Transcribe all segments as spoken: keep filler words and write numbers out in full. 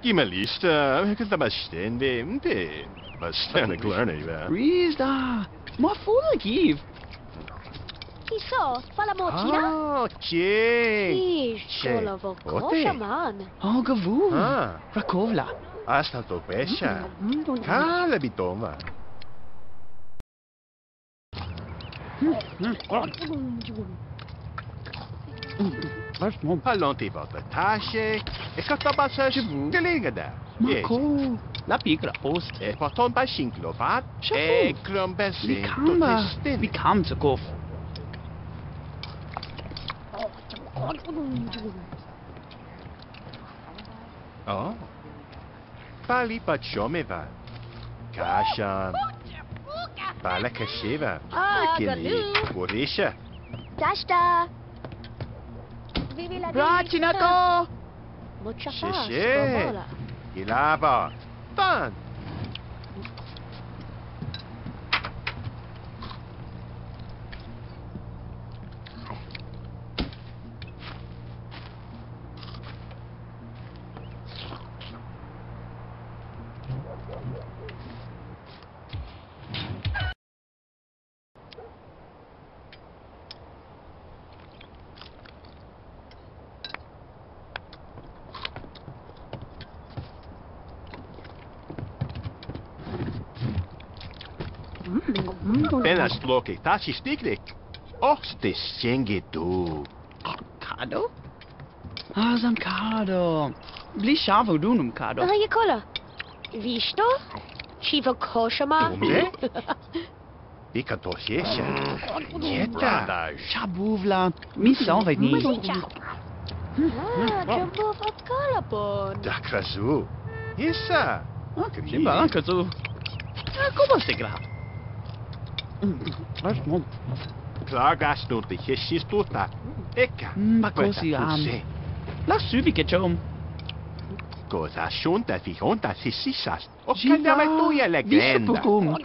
Gimalista, que tá bastante, bem, bastante claro, né? Rizda, ma full give. Kiso, pala mo tira? Ah, che. Ish, Che. sholovo Ote. kosha man. Oh, gavu. Ah, Rakovla. hasta to pesha. Kala bitoma. Allonti volta tasce e catabassa delegada. Mako. La pigra post. E potom pa shinklovat Shafu. e krombesin Vikamba. Vikam zu gof. Oh. Pali pa chomeva. Kashan. Pala kasheva. Ah, Kini. galu. Borisha. Dashta. Vivi la Brachinako. Mucha She, paz, she. Gomola. Ilava. Fun. Benas bloke tachi stiklik. Och, det senge du. Kado? Ah, sam kado. Bli shavo dunum kado. Ah, je kola. Visto? Shiva kosha man. Dumre? Ika to sjesha. Jeta. Shabuvla. Mi salve ni. Masicha. Ah, jumbo va kalabon. Da krazu. Issa. Shimba ankazu. Como se gra? Vas mom. Klagas nu de jessis tuta. Eka. Makosi am. La subi ke chom. Cosa shunta fi honta sissisas. O Jiva. kandama tuya Visto legenda. pukum.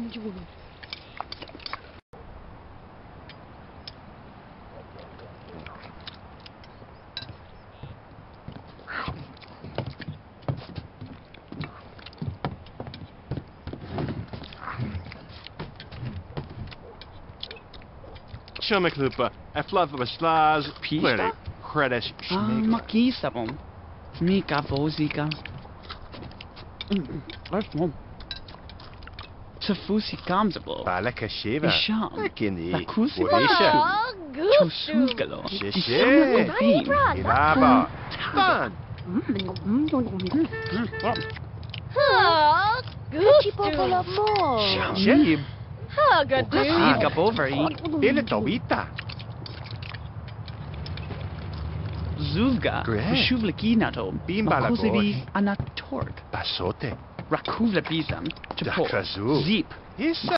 Shumaklupa. A fluff of a slaz. Pista? Kredes Ah, schmegel. makisa mom. Mi kavozika. Vas mom. Tafusi kamzabo. Pala kasheva. Isham. Ekini. La kusi Borisha. Ah, good. Chosugalo. Sheshe. Ilava. Fun. Ah, good. Chipopola mo. Shamib. Ah, gadu. Kasi kapoveri. Ele tobita. Zuvga. Great. Shuvlaki nato. Bimba la Makosevi gosh. anatorg. Basote. Rakuvla bisam. Chapo. Dakrazu. Zip. Issa.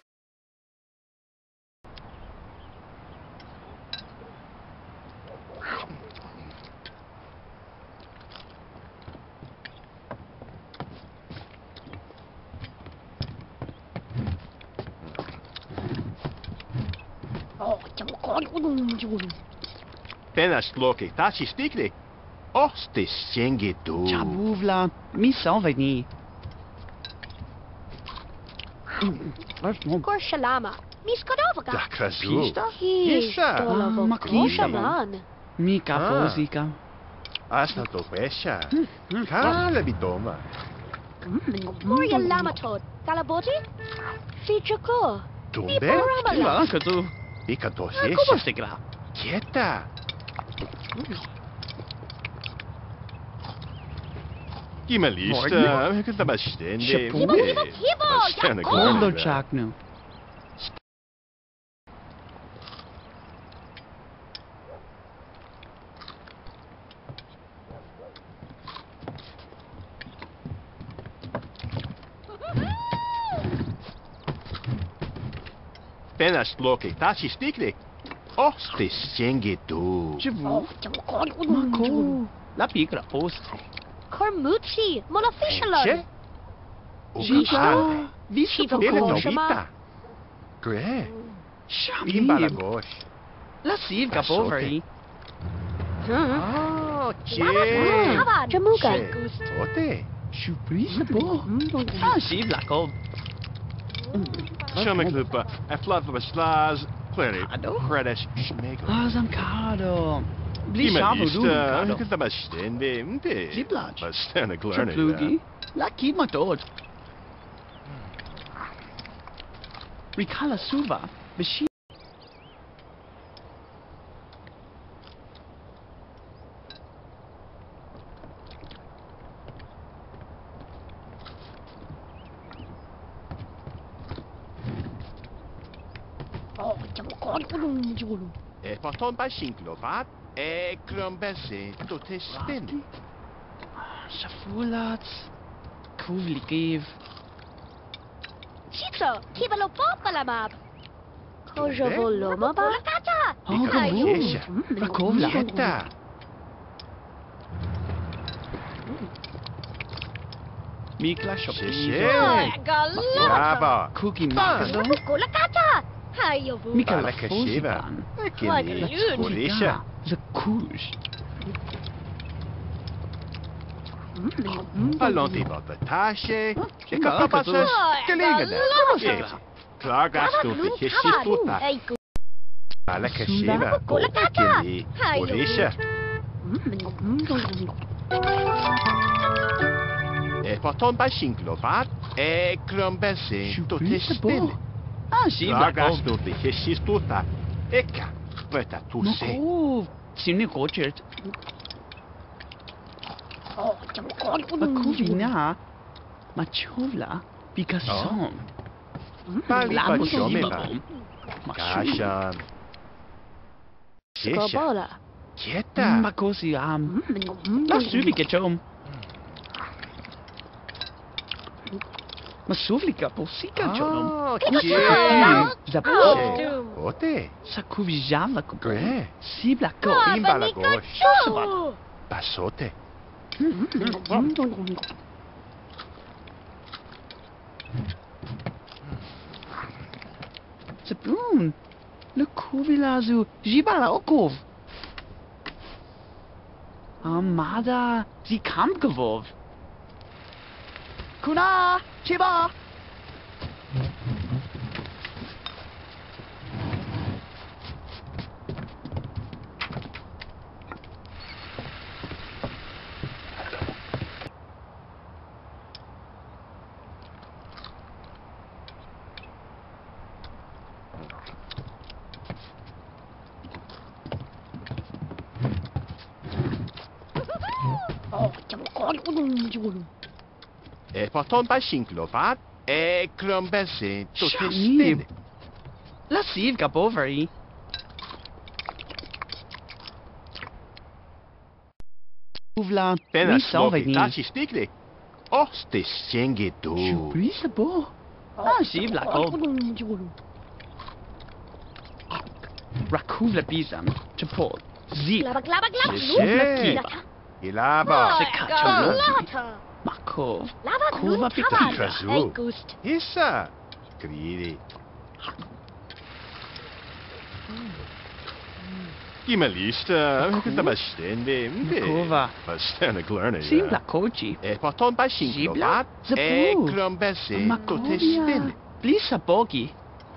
Benas bloke tachi stiklik. Och, det senge du. Chabuvla. Mi salve ni. Vas mom. Korshalama. Miskodovaga. Dakrazu. Pista? Issa. Stolovo Ah, makisa kosha mo. man. Mi kavozika. Hasta to pesha. Kala bitoma. Moria lamatod. Kalaboti? Fichako. Tumbe. Shimba Niparamala. ankazu. Ika to Como sjesha. se gra? Quieta. Gimalista. Que tá bastante. Chapu. Hibo, hibo, hibo. Bastante Yaku. Kondo claro. chaknu. Benas bloke tachi stiklik. Och, det senge du. Chavu. Mako. La pigra post. Kormutsi. Mola fishalon. Che? Jiva. Visto Shiva Ele pukum. Koshama. tobita. Gre. Shamib. Bimba la gosh. La siv kapoveri. Ah, Oh, Jim. Jamuga. Ote. Surprise bo. Ah, zie Blakob. Shummaklupa. En flatva slaas. Clary. Kado? Kredes. Schmegel. Ah, zijn kado. Bli Iemand sjavo is doen daar. kado. Ik heb maar steen bij. Mte. Ziplaats. Maar staan ik learnen. Chaplugi. La keep my dood. Rikala suva. Beshi. E porton bij Shinklopat. E krombesse. Tot is spin. Shafulats. Kuvli geef. Chitro, kibalo popalamab. Kojavolo maba. Kata. Oh, Kesha. gewoe. Rakovla. Jetta. Mikla shoppizo. Sheshe. Galata. Brava. Cookie makado. Kola kata. Hayovu. Mika Ah, la lekker shiva. foziban. Wat Lekker leuk. niet. Horisha. The kush. Allonti wat de tasje. Ik maar heb pas lekker eens gelegen. Galata. Klaar gaat door de geschiet voeta. Hey, Lekker Sula. shiva. Kola kata. Horisha. E porton bij Shinklopat. E krombesse. Tot is Surprise spin. bo. Ah, zie Klaar gaat Blakob. door de geschiet voeta. Ik weet dat toe zijn. Makov. Simne Rochert. Makuvina. Machovla. Picasso. Pali La pa musi chomeva. bagom. Kashan. Kesha. Skobola. Jetta. Makosi am. La suvi ke chom. Masuvlika posika chom. Ah, Kika. Jim. Zapo. Ote. Sakuvi java ko. Gre. Si blako. Imbala gosh. Oh. Pasote. Zapoon. Le kuvilazu. Jibala okov. Amada. Sie kam gewov. Kuna. Chiba. E porton bij Shinklopat. E krombesse. Tot is Shanib. spin. La siv gaboveri. Uvla. Penna Mi slovi. salvegni. Tachi stikli. Oh, ste sjenge do. Surprise bo. Ah, si blako. Rakuvla bizam. Chapol. Zi. Glabba, glabba, glabba. Sheshe. Lata. Ilaba. Galata. Makov. Lava Kuva blue pika. kava. Kazu. Hey, gust. Issa. Gridi. Gimelista. Ik heb maar steen bij. Makova. Maar staan ik learnen. Si blakoji. E porton bij Shinklopat. Zibla? E Zapu. krombesse. Tot is spin. Makovia. Blisa bogi.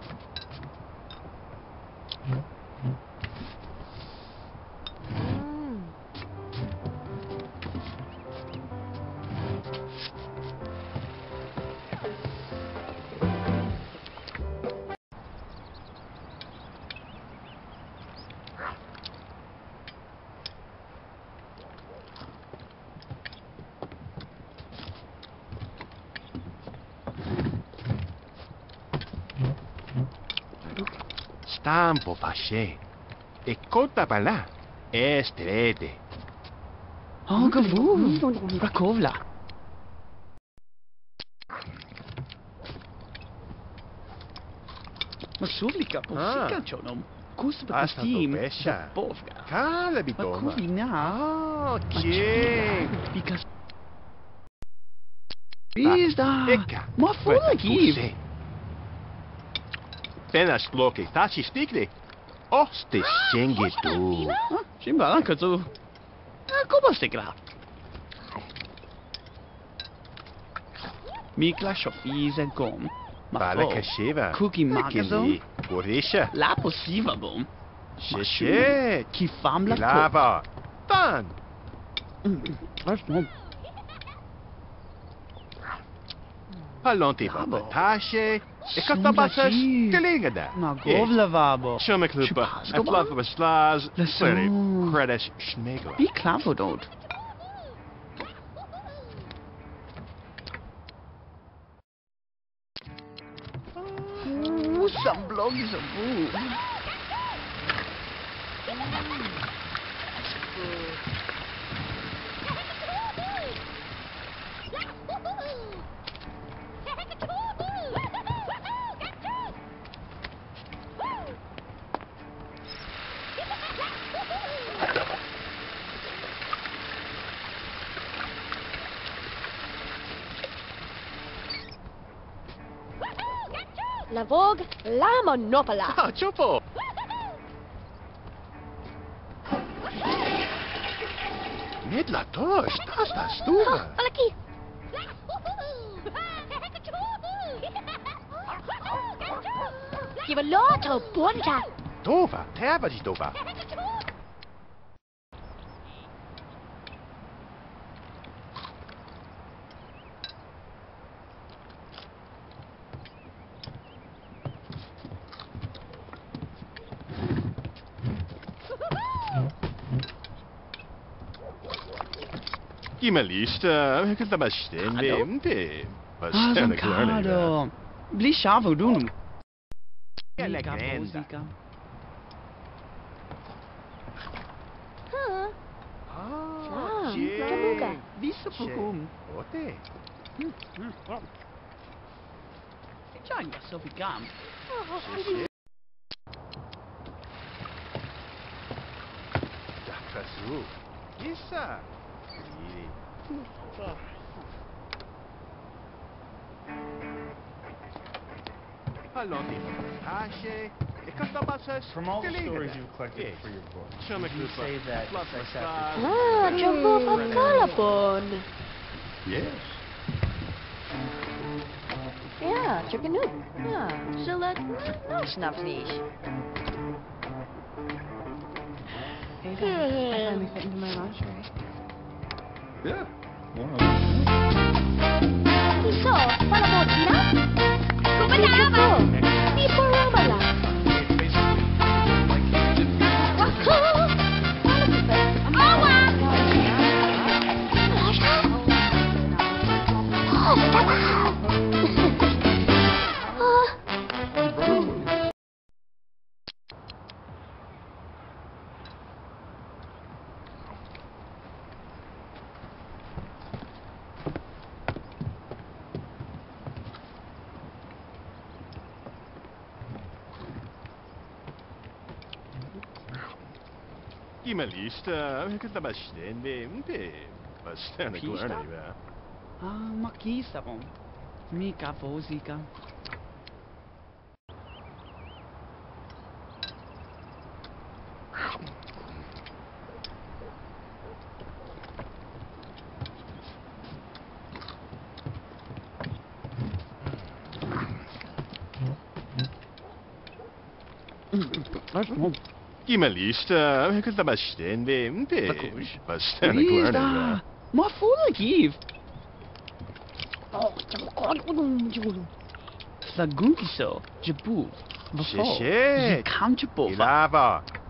Stampo fasce. E conta pa là. E strete. Oh, gewoe. Rakovla. Masuvlika posika chonom. Kuspa Asta kastim. to pesha. Zapovga. Cala, bitoma. Makuvina. Ah, que. Because. Bizda. Eka. Ma fulla giv. Penas bloke. Tachi stikli. Oh, ste sjenge do. Shimba kazu. Ah, kom maar zeker. Mikla Shofis en kom. Vale Kashiva. Cookie Magazo. Borisha. La possiva bom. Shit. Ki fam la Lava. Fun. Wat bom. Halonti Labo. Tashe. Ik had dat pas Sondaji. gelingen. Na govla vabo. Shumaklupa. Shupas, En blad voor slaas. Le Sorry. son. Credits schmegelen. Wie klavo dort. Oeh, some blog is a boo. La Vogue, la Monopola. Ah, chupo. Niet la tosh. Das da stuva. Malaki. Give a lot of bonta. Dova. Terva die dova. Gimelista, ik kan dat maar stemmen. Bim, wat Ah, stel zo'n ik wel niet. kado. Bli chavo doen. Ja, Mika lekker. Bozika. Huh? Ah, Ah, shit. Jamuga. Wie se pokum. Ote. John, ja, so bekam. Shit. Dat was zo. Gissa. Hallo, Ashe. Ik had dat maar eens From all the gelegen. stories you've collected Yes. for your book, Show me would you Krupa. say that Plus my sex stars. actors- Ah, Jumbo van Calabon. Yes. Ja, check het nu. Ja, zullen nou snaps niet. Yeah. Iso, para Motina? Kumadama! Di Parabala. Gimelista, ik kan dat maar stemmen. Bim, wat stel ik wel Pista? niet. Ah, makisa bom. Mika Bozika. Wat bom. Gimelista, ik kan dat maar stemmen. Bim, wat stel ik Wie wel is niet. daar? Maar voel ik hier. Slagunkiso, Jabu. Befo. Shit. Je kan je boven. Lava.